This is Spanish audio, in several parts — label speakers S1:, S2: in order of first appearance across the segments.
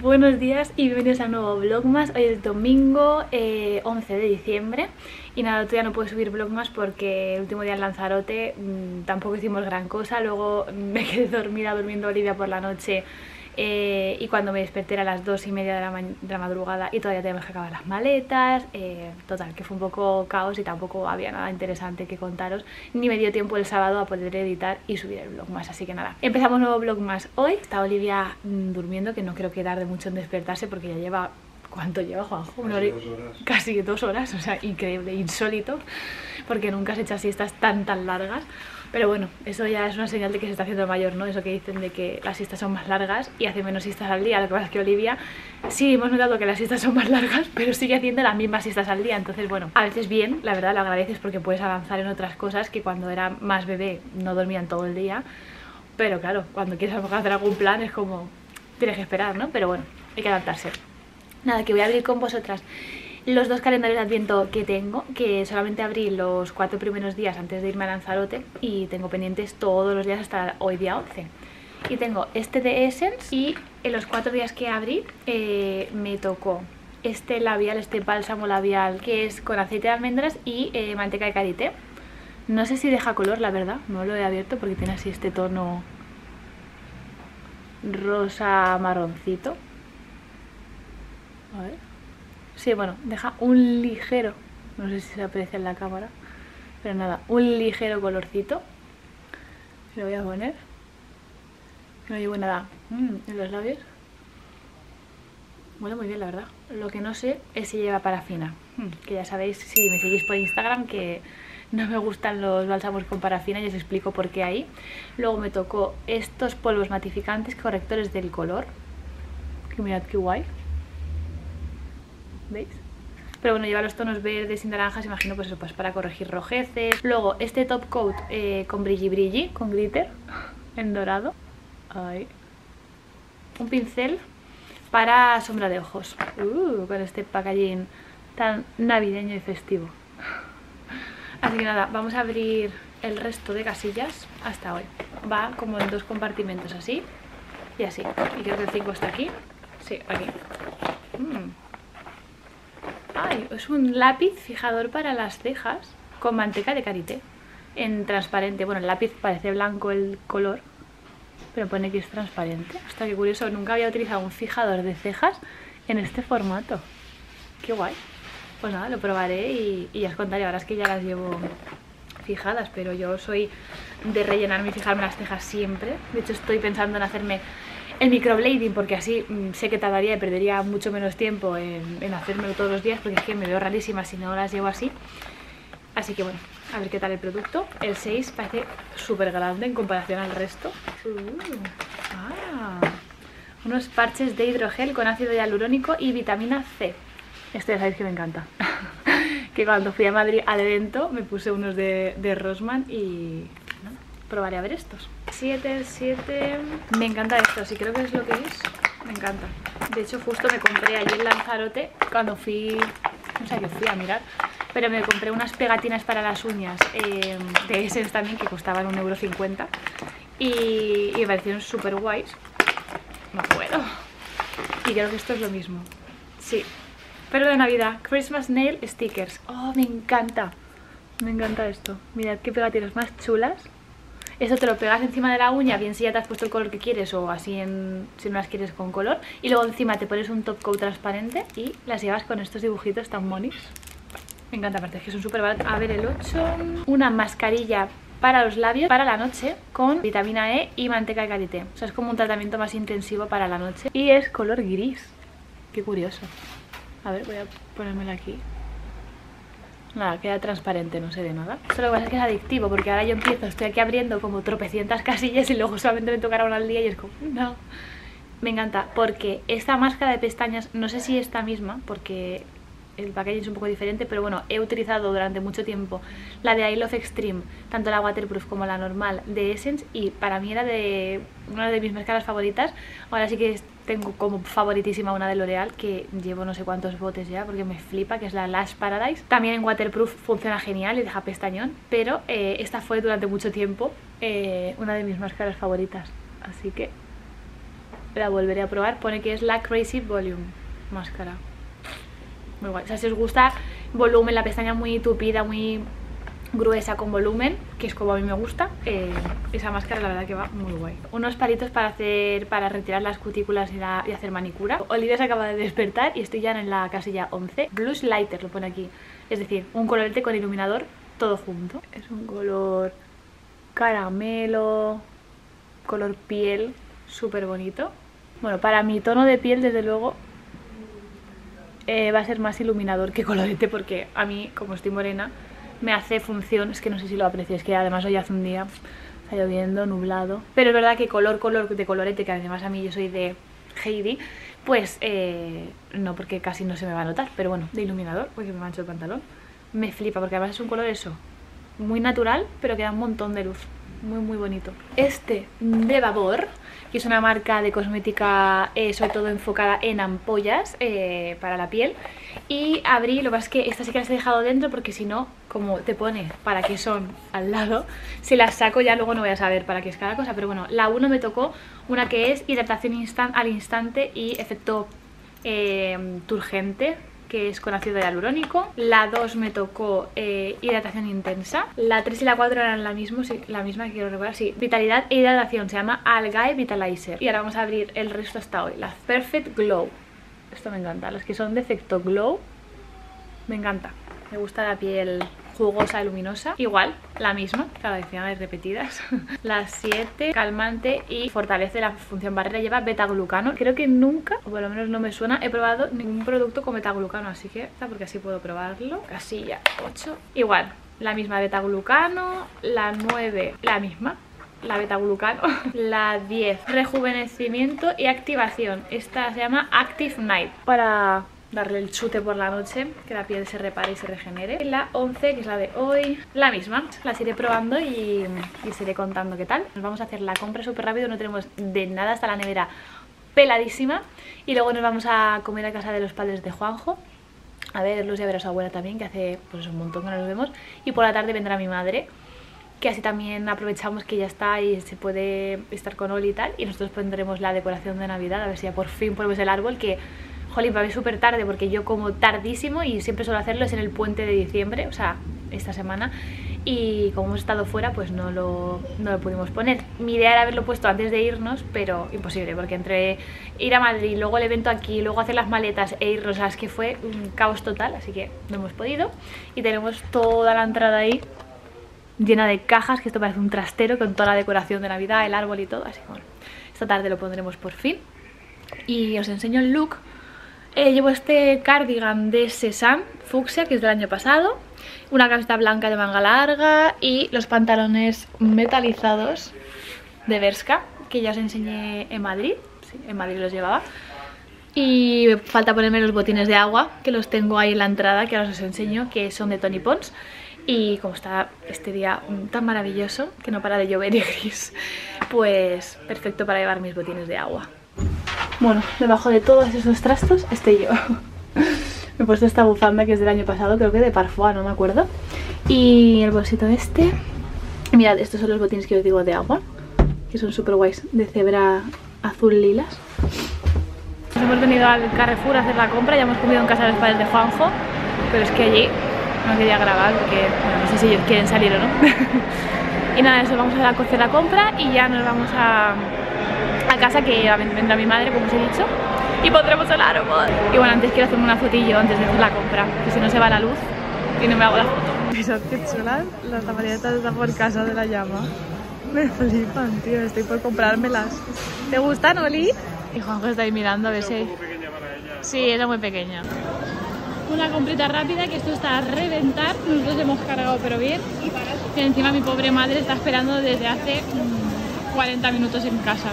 S1: Buenos días y bienvenidos a un nuevo vlogmas. Hoy es domingo 11 de diciembre y nada, todavía no puedo subir vlogmas porque el último día en Lanzarote tampoco hicimos gran cosa. Luego me quedé dormida durmiendo Olivia por la noche y cuando me desperté era las 2:30 de la madrugada y todavía tenemos que acabar las maletas. Total, que fue un poco caos y tampoco había nada interesante que contaros, ni me dio tiempo el sábado a poder editar y subir el vlogmas, así que nada, empezamos nuevo vlogmas hoy. Está Olivia durmiendo, que no creo que tarde mucho en despertarse porque ya lleva... ¿Cuánto lleva, Juanjo? Casi 2 horas, o sea, increíble, insólito, porque nunca se echa siestas tan largas. Pero bueno, eso ya es una señal de que se está haciendo mayor, ¿no? Eso que dicen de que las siestas son más largas y hace menos siestas al día. Lo que pasa es que Olivia sí hemos notado que las siestas son más largas, pero sigue haciendo las mismas siestas al día. Entonces, bueno, a veces bien, la verdad, lo agradeces porque puedes avanzar en otras cosas que cuando era más bebé no dormían todo el día. Pero claro, cuando quieres hacer algún plan es como... tienes que esperar, ¿no? Pero bueno, hay que adaptarse. Nada, que voy a abrir con vosotras los 2 calendarios de Adviento que tengo, que solamente abrí los 4 primeros días antes de irme a Lanzarote y tengo pendientes todos los días hasta hoy día 11. Y tengo este de Essence y en los 4 días que abrí me tocó este labial, este bálsamo labial que es con aceite de almendras y manteca de karité. No sé si deja color, la verdad, no lo he abierto porque tiene así este tono rosa marroncito. A ver. Sí, bueno, deja un ligero, no sé si se aprecia en la cámara, pero nada, un ligero colorcito. Lo voy a poner. No llevo nada en los labios. Bueno, muy bien, la verdad. Lo que no sé es si lleva parafina, que ya sabéis, si me seguís por Instagram, que no me gustan los bálsamos con parafina y os explico por qué ahí. Luego me tocó estos polvos matificantes, correctores del color, que mirad qué guay. ¿Veis? Pero bueno, lleva los tonos verdes y naranjas, imagino pues eso, pues para corregir rojeces. Luego este top coat con brilli, con glitter, en dorado. Ahí. Un pincel para sombra de ojos. Con este packaging tan navideño y festivo. Así que nada, vamos a abrir el resto de casillas hasta hoy. Va como en 2 compartimentos, así y así. Y creo que el 5 está aquí. Sí, aquí. Ay, es un lápiz fijador para las cejas con manteca de karité en transparente. Bueno, el lápiz parece blanco el color, pero pone que es transparente. Hasta que curioso, nunca había utilizado un fijador de cejas en este formato. Qué guay. Pues nada, lo probaré y ya os contaré. Ahora es que ya las llevo fijadas, pero yo soy de rellenarme y fijarme las cejas siempre. De hecho, estoy pensando en hacerme el microblading porque así sé que tardaría y perdería mucho menos tiempo en hacérmelo todos los días, porque es que me veo rarísima si no las llevo así. Así que bueno, a ver qué tal el producto. El 6 parece súper grande en comparación al resto. Unos parches de hidrogel con ácido hialurónico y vitamina C. Esto ya sabéis que me encanta. Que cuando fui a Madrid al evento me puse unos de Rossmann y bueno, probaré a ver estos. 7. Me encanta esto, sí, creo que es lo que es. Me encanta. De hecho, justo me compré allí en Lanzarote cuando fui, no sé, que fui a mirar, pero me compré unas pegatinas para las uñas de Essence también, que costaban 1,50 € y me parecieron súper guays. No puedo. Y creo que esto es lo mismo. Sí. Pero de Navidad, Christmas Nail Stickers. Oh, me encanta. Me encanta esto. Mirad qué pegatinas más chulas. Esto te lo pegas encima de la uña, bien si ya te has puesto el color que quieres o así si no las quieres con color. Y luego encima te pones un top coat transparente y las llevas con estos dibujitos tan monis. Me encanta, aparte es que son súper baratos. A ver, el 8. Una mascarilla para los labios para la noche con vitamina E y manteca de karité. O sea, es como un tratamiento más intensivo para la noche. Y es color gris. Qué curioso. A ver, voy a ponérmela aquí. Nada, queda transparente, no se ve nada. Solo lo que pasa es que es adictivo, porque ahora yo estoy aquí abriendo como tropecientas casillas y luego solamente me tocará una al día y es como, no. Me encanta, porque esta máscara de pestañas, no sé si esta misma, porque el packaging es un poco diferente, pero bueno, he utilizado durante mucho tiempo la de I Love Extreme, tanto la waterproof como la normal de Essence, y para mí era una de mis máscaras favoritas. Ahora sí que tengo como favoritísima una de L'Oreal, que llevo no sé cuántos botes ya porque me flipa, que es la Lash Paradise. También en waterproof funciona genial y deja pestañón, pero esta fue durante mucho tiempo una de mis máscaras favoritas, así que la volveré a probar. Pone que es la Crazy Volume máscara. Muy guay. O sea, si os gusta volumen, la pestaña muy tupida, muy gruesa con volumen, que es como a mí me gusta, esa máscara la verdad que va muy guay. Unos palitos para retirar las cutículas y hacer manicura. Olivia se acaba de despertar y estoy ya en la casilla 11. Blush Lighter lo pone aquí, es decir, un colorete con iluminador todo junto. Es un color caramelo, color piel, súper bonito. Bueno, para mi tono de piel desde luego va a ser más iluminador que colorete, porque a mí, como estoy morena, me hace función. Es que no sé si lo aprecio, es que además hoy hace un día, está lloviendo, nublado. Pero es verdad que color de colorete, que además a mí yo soy de Heidi, pues no, porque casi no se me va a notar. Pero bueno, de iluminador, porque me mancho el pantalón. Me flipa, porque además es un color eso, muy natural, pero que da un montón de luz. Muy muy bonito. Este de Babor, que es una marca de cosmética sobre todo enfocada en ampollas para la piel. Y abrí, lo que pasa es que esta sí que las he dejado dentro, porque si no, como te pone para qué son al lado, si las saco ya luego no voy a saber para qué es cada cosa. Pero bueno, la 1 me tocó una que es hidratación al instante y efecto turgente, que es con ácido hialurónico. La 2 me tocó hidratación intensa. La 3 y la 4 eran la misma, sí, la misma que quiero recordar, sí. Vitalidad e hidratación, se llama Algae Vitalizer. Y ahora vamos a abrir el resto hasta hoy. La Perfect Glow. Esto me encanta. Las que son de efecto glow, me encanta. Me gusta la piel jugosa y luminosa. Igual, la misma, cada vez hay repetidas. La 7, calmante y fortalece la función barrera, lleva betaglucano. Creo que nunca, o por lo menos no me suena, he probado ningún producto con betaglucano, así que está, porque así puedo probarlo. Casilla 8, igual, la misma betaglucano. La 9, la misma, la betaglucano. La 10, rejuvenecimiento y activación. Esta se llama Active Night, para darle el chute por la noche, que la piel se repare y se regenere. Y la 11, que es la de hoy, la misma. Las iré probando y os iré contando qué tal. Nos vamos a hacer la compra súper rápido, no tenemos de nada, hasta la nevera peladísima. Y luego nos vamos a comer a casa de los padres de Juanjo, a verlos y a ver a su abuela también, que hace pues un montón que no nos vemos. Y por la tarde vendrá mi madre, que así también aprovechamos que ya está y se puede estar con Oli y tal. Y nosotros pondremos la decoración de Navidad, a ver si ya por fin ponemos el árbol, que jolín, para mí súper tarde, porque yo como tardísimo y siempre suelo hacerlo es en el puente de diciembre, o sea, esta semana. Y como hemos estado fuera, pues no lo pudimos poner. Mi idea era haberlo puesto antes de irnos, pero imposible, porque entre ir a Madrid, luego el evento aquí, luego hacer las maletas e irnos, o sea, es que fue un caos total, así que no hemos podido. Y tenemos toda la entrada ahí llena de cajas, que esto parece un trastero con toda la decoración de Navidad, el árbol y todo, así que bueno, esta tarde lo pondremos por fin. Y os enseño el look. Llevo este cardigan de Sésame fucsia, que es del año pasado, una camiseta blanca de manga larga y los pantalones metalizados de Bershka, que ya os enseñé en Madrid. Sí, en Madrid los llevaba. Y me falta ponerme los botines de agua, que los tengo ahí en la entrada, que ahora os enseño, que son de Tony Pons. Y como está este día tan maravilloso, que no para de llover y gris, pues perfecto para llevar mis botines de agua. Bueno, debajo de todos esos trastos estoy yo. Me he puesto esta bufanda que es del año pasado, creo que de Parfois, no me acuerdo. Y el bolsito este. Mirad, estos son los botines que os digo de agua, que son súper guays, de cebra azul lilas. Nos hemos venido al Carrefour a hacer la compra, ya hemos comido en casa de los padres de Juanjo, pero es que allí no quería grabar porque, bueno, no sé si ellos quieren salir o no. Y nada, eso, vamos a hacer la compra y ya nos vamos a casa, que vendrá mi madre, como os he dicho, y pondremos el árbol. Y bueno, antes quiero hacerme una fotillo antes de hacer la compra, que si no se va la luz y no me hago la foto. Mirad qué chulas las zapatillas están por casa de la llama. Me flipan, tío, estoy por comprármelas. ¿Te gustan, Oli? Y Juanjo está ahí mirando a ver si hay... Sí, era muy pequeña. Una comprita rápida, que esto está a reventar. Nosotros hemos cargado pero bien. Y encima mi pobre madre está esperando desde hace 40 minutos en casa.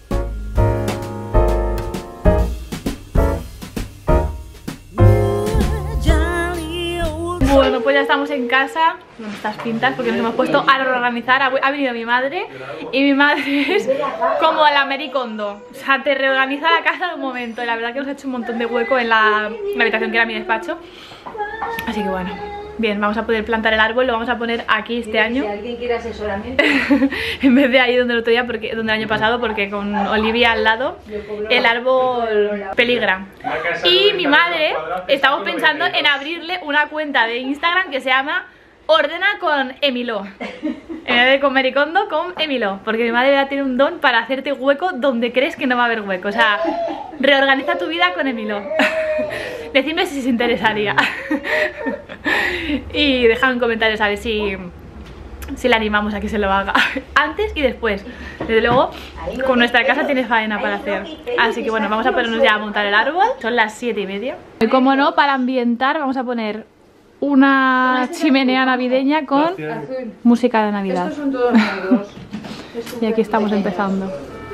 S1: Bueno, pues ya estamos en casa con estas pintas, porque nos hemos puesto a reorganizar. Ha venido mi madre y mi madre es como la Marie Kondo, o sea, te reorganiza la casa de un momento. Y la verdad que nos ha hecho un montón de hueco en la habitación que era mi despacho. Así que bueno, Bien, vamos a poder plantar el árbol, lo vamos a poner aquí este año.
S2: Si alguien quiere asesoramiento.
S1: En vez de ahí donde el otro día, donde el año pasado, porque con Olivia al lado el árbol peligra. Y mi madre, estamos pensando en abrirle una cuenta de Instagram que se llama Ordena con Emiló. En vez de con Maricondo, con Emiló. Porque mi madre ya tiene un don para hacerte hueco donde crees que no va a haber hueco. O sea, reorganiza tu vida con Emiló. Decidme si os interesaría. Y dejad en comentarios a ver si le animamos a que se lo haga. Antes y después. Desde luego, con nuestra casa tiene faena para hacer. Así que bueno, vamos a ponernos ya a montar el árbol. Son las 7:30. Y como no, para ambientar vamos a poner una chimenea navideña con música de Navidad.
S2: Estos son todos negros.
S1: Y aquí estamos empezando.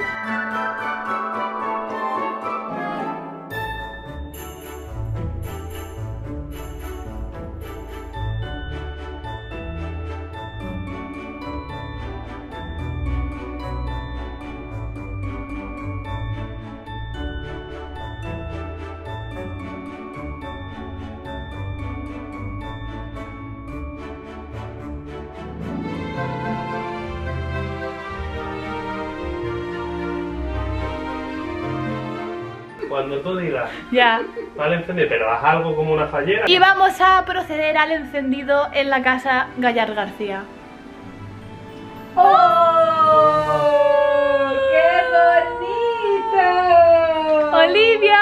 S3: Cuando tú digas,
S1: Ya.
S3: vale, encender, pero haz algo como una fallera.
S1: Y vamos a proceder al encendido en la casa Gallar García.
S2: ¡Oh! ¡Qué bonito!
S1: ¡Olivia!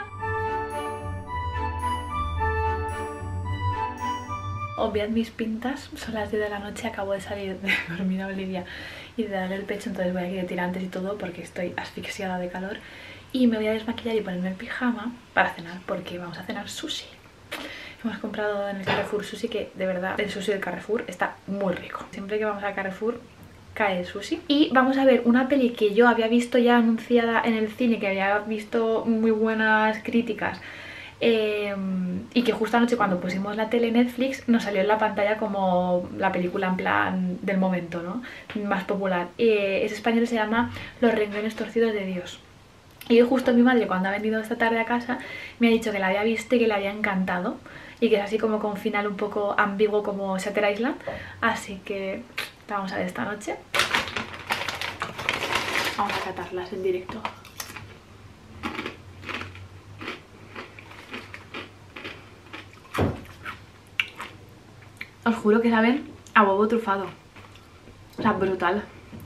S1: Obviad mis pintas, son las 10 de la noche, acabo de salir de dormir a Olivia y de darle el pecho, entonces voy aquí de tirantes y todo porque estoy asfixiada de calor. Y me voy a desmaquillar y ponerme el pijama para cenar, porque vamos a cenar sushi. Hemos comprado en el Carrefour sushi, que de verdad el sushi del Carrefour está muy rico. Siempre que vamos al Carrefour cae el sushi. Y vamos a ver una peli que yo había visto ya anunciada en el cine, que había visto muy buenas críticas. Y que justo anoche cuando pusimos la tele Netflix nos salió en la pantalla como la película en plan del momento, ¿no? Más popular. Es español y se llama Los renglones torcidos de Dios. Y justo mi madre, cuando ha venido esta tarde a casa, me ha dicho que la había visto y que le había encantado. Y que es así como con final un poco ambiguo como Shutter Island. Así que la vamos a ver esta noche. Vamos a catarlas en directo. Os juro que saben a huevo trufado. O sea, brutal.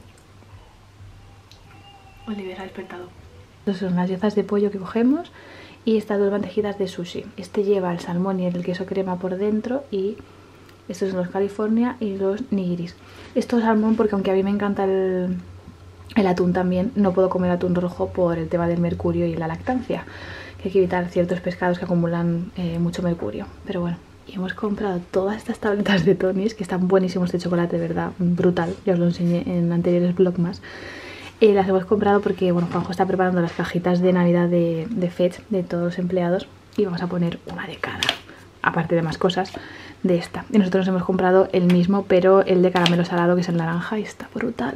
S1: Olivia se ha despertado. Estas son las piezas de pollo que cogemos y estas dos bandejitas de sushi. Este lleva el salmón y el queso crema por dentro y estos son los California y los nigiris. Esto es salmón porque aunque a mí me encanta el atún también, no puedo comer atún rojo por el tema del mercurio y la lactancia. Que hay que evitar ciertos pescados que acumulan mucho mercurio. Pero bueno, y hemos comprado todas estas tabletas de Tony's que están buenísimos de chocolate, de verdad, brutal. Ya os lo enseñé en anteriores vlogmas. Las hemos comprado porque, bueno, Juanjo está preparando las cajitas de Navidad de Fetch de todos los empleados y vamos a poner una de cada, aparte de más cosas, de esta. Y nosotros nos hemos comprado el mismo, pero el de caramelo salado, que es el naranja, y está brutal.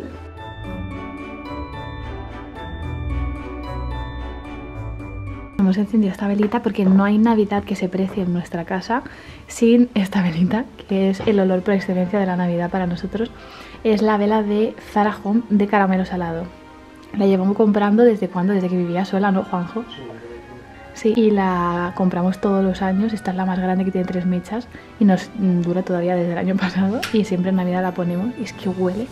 S1: Hemos encendido esta velita porque no hay Navidad que se precie en nuestra casa sin esta velita, que es el olor por excelencia de la Navidad para nosotros. Es la vela de Zara Home de caramelo salado. La llevamos comprando desde cuando, desde que vivía sola, ¿no, Juanjo? Sí, y la compramos todos los años. Esta es la más grande, que tiene 3 mechas y nos dura todavía desde el año pasado y siempre en Navidad la ponemos y es que huele.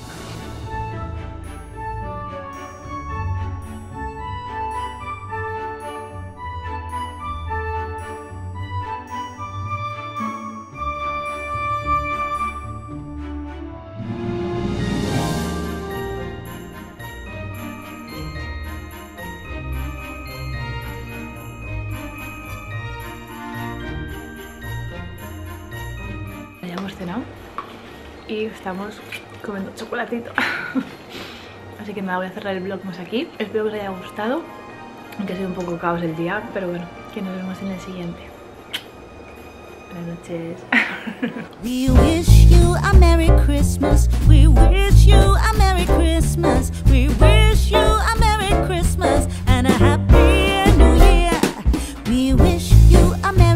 S1: Ya hemos cenado y estamos comiendo chocolatito. Así que nada, voy a cerrar el vlog más aquí. Espero que os haya gustado, aunque ha sido un poco caos el día, pero bueno, que nos vemos en el siguiente. Buenas noches.
S4: We wish you a Merry Christmas. We wish you a Merry Christmas. We wish you a Merry Christmas and a happy